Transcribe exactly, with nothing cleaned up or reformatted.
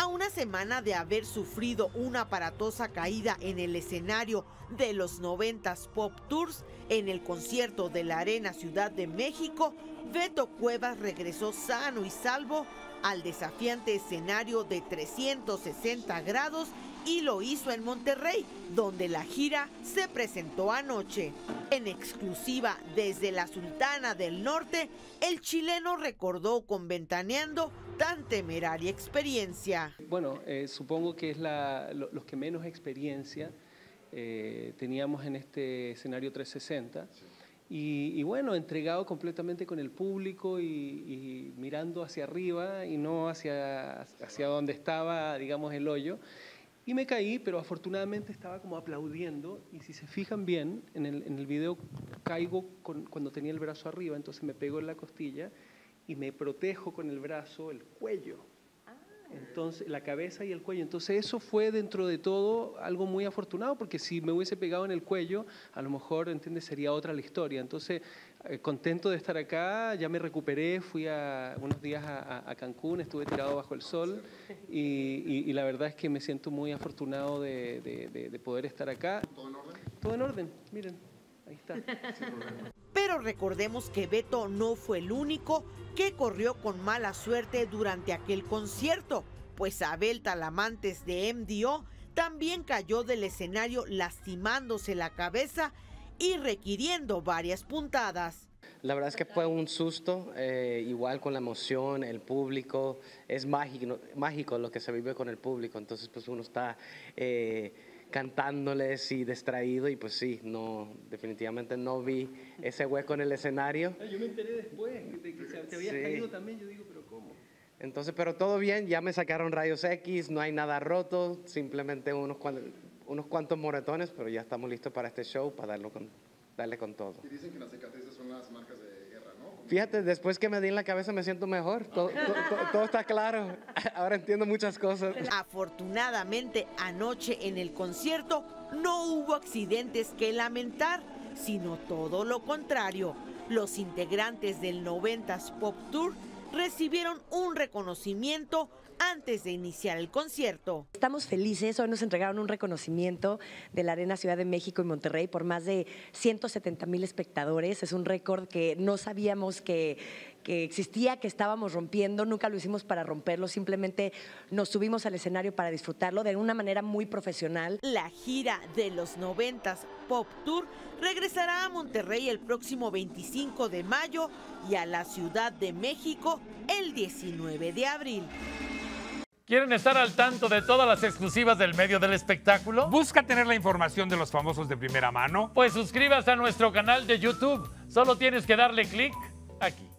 A una semana de haber sufrido una aparatosa caída en el escenario de los noventas Pop Tours en el concierto de la Arena Ciudad de México, Beto Cuevas regresó sano y salvo al desafiante escenario de trescientos sesenta grados y lo hizo en Monterrey, donde la gira se presentó anoche. En exclusiva desde la Sultana del Norte, el chileno recordó con Ventaneando tan temeraria experiencia. Bueno, eh, supongo que es la, lo, los que menos experiencia eh, teníamos en este escenario trescientos sesenta. Y, y bueno, entregado completamente con el público y, y mirando hacia arriba y no hacia, hacia donde estaba, digamos, el hoyo. Y me caí, pero afortunadamente estaba como aplaudiendo, y si se fijan bien, en el, en el video caigo con, cuando tenía el brazo arriba, entonces me pego en la costilla y me protejo con el brazo el cuello. Entonces, la cabeza y el cuello. Entonces eso fue dentro de todo algo muy afortunado, porque si me hubiese pegado en el cuello, a lo mejor, ¿entiendes?, sería otra la historia. Entonces, eh, contento de estar acá, ya me recuperé, fui a, unos días a, a Cancún, estuve tirado bajo el sol y, y, y la verdad es que me siento muy afortunado de, de, de, de poder estar acá. ¿Todo en orden? Todo en orden, miren, ahí está. Pero recordemos que Beto no fue el único que corrió con mala suerte durante aquel concierto, pues Abel Talamantes de M D O también cayó del escenario lastimándose la cabeza y requiriendo varias puntadas. La verdad es que fue un susto, eh, igual con la emoción, el público, es mágico, mágico lo que se vive con el público, entonces pues uno está eh, cantándoles y distraído y pues sí, no, definitivamente no vi ese hueco en el escenario. Yo me enteré después de que te habías Sí. caído también, yo digo, pero ¿cómo? Entonces, pero todo bien, ya me sacaron rayos X, no hay nada roto, simplemente unos cuantos, unos cuantos moretones, pero ya estamos listos para este show, para darlo con, darle con todo. Y dicen que las cicatrices son las marcas de guerra, ¿no? Fíjate, después que me di en la cabeza me siento mejor, todo, todo, todo, todo está claro, ahora entiendo muchas cosas. Afortunadamente, anoche en el concierto no hubo accidentes que lamentar, sino todo lo contrario. Los integrantes del noventas Pop Tour recibieron un reconocimiento antes de iniciar el concierto. Estamos felices, hoy nos entregaron un reconocimiento de la Arena Ciudad de México y Monterrey por más de ciento setenta mil espectadores. Es un récord que no sabíamos que, que existía, que estábamos rompiendo, nunca lo hicimos para romperlo, simplemente nos subimos al escenario para disfrutarlo de una manera muy profesional. La gira de los noventas Pop Tour regresará a Monterrey el próximo veinticinco de mayo y a la Ciudad de México el diecinueve de abril. ¿Quieren estar al tanto de todas las exclusivas del medio del espectáculo? ¿Busca tener la información de los famosos de primera mano? Pues suscríbase a nuestro canal de YouTube. Solo tienes que darle clic aquí.